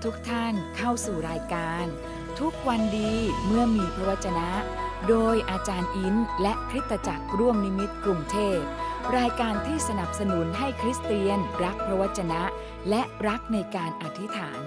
ทุกท่านเข้าสู่รายการทุกวันดีเมื่อมีพระวจนะโดยอาจารย์อินและคริสตจักรร่วมนิมิตกรุงเทพรายการที่สนับสนุนให้คริสเตียนรักพระวจนะและรักในการอธิษฐาน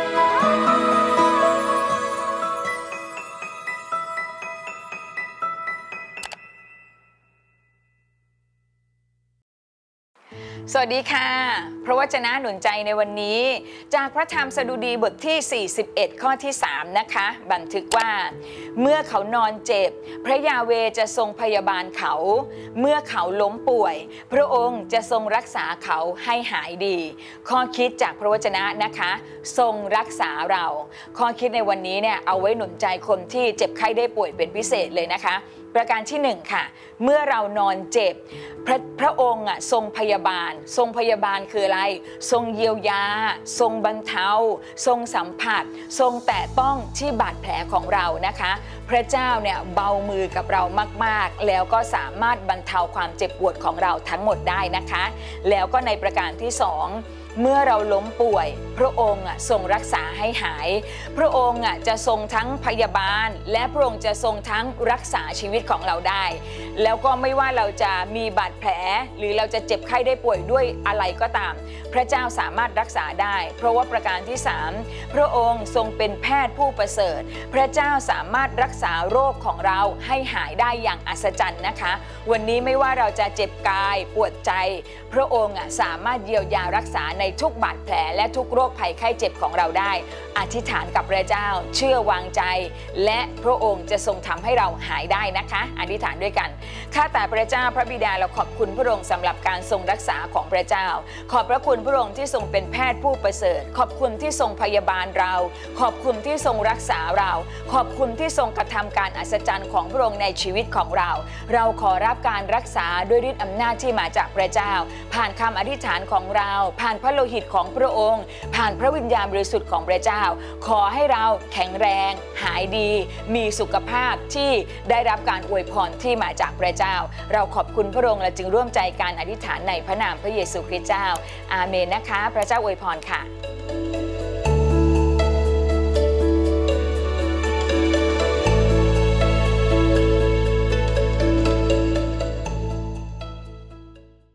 สวัสดีค่ะพระวจนะหนุนใจในวันนี้จากพระธรรมสดุดีบทที่41ข้อที่3นะคะบันทึกว่าเมื่อเขานอนเจ็บพระยาเวห์จะทรงพยาบาลเขาเมื่อเขาล้มป่วยพระองค์จะทรงรักษาเขาให้หายดีข้อคิดจากพระวจนะนะคะทรงรักษาเราข้อคิดในวันนี้เนี่ยเอาไว้หนุนใจคนที่เจ็บไข้ได้ป่วยเป็นพิเศษเลยนะคะประการที่1ค่ะเมื่อเรานอนเจ็บพระองค์ทรงพยาบาลทรงพยาบาลคืออะไรทรงเยียวยาทรงบรรเทาทรงสัมผัสทรงแตะต้องที่บาดแผลของเรานะคะพระเจ้าเนี่ยเบามือกับเรามากๆแล้วก็สามารถบรรเทาความเจ็บปวดของเราทั้งหมดได้นะคะแล้วก็ในประการที่2เมื่อเราล้มป่วยพระองค์ทรงรักษาให้หายพระองค์จะทรงทั้งพยาบาลและพระองค์จะทรงทั้งรักษาชีวิตของเราได้แล้วก็ไม่ว่าเราจะมีบาดแผลหรือเราจะเจ็บไข้ได้ป่วยด้วยอะไรก็ตามพระเจ้าสามารถรักษาได้เพราะว่าประการที่3พระองค์ทรงเป็นแพทย์ผู้ประเสริฐพระเจ้าสามารถรักษาโรคของเราให้หายได้อย่างอัศจรรย์นะคะวันนี้ไม่ว่าเราจะเจ็บกายปวดใจพระองค์สามารถเยียวยารักษาในทุกบาดแผลและทุกโรคภัยไข้เจ็บของเราได้อธิษฐานกับพระเจ้าเชื่อวางใจและพระองค์จะทรงทำให้เราหายได้นะคะอธิษฐานด้วยกันข้าแต่พระเจ้าพระบิดาเราขอบคุณพระองค์สำหรับการทรงรักษาของพระเจ้าขอบพระคุณพระองค์ที่ทรงเป็นแพทย์ผู้ประเสริฐขอบคุณที่ทรงพยาบาลเราขอบคุณที่ทรงรักษาเราขอบคุณที่ทรงกระทำการอัศจรรย์ของพระองค์ในชีวิตของเราเราขอรับการรักษาด้วยฤทธิ์อำนาจที่มาจากพระเจ้าผ่านคำอธิษฐานของเราผ่านพระโลหิตของพระองค์ผ่านพระวิญญาณบริสุทธิ์ของพระเจ้าขอให้เราแข็งแรงหายดีมีสุขภาพที่ได้รับการอวยพรที่มาจากพระเจ้าเราขอบคุณพระองค์และจึงร่วมใจการอธิษฐานในพระนามพระเยซูคริสต์เจ้าอาเมนนะคะพระเจ้าอวยพรค่ะ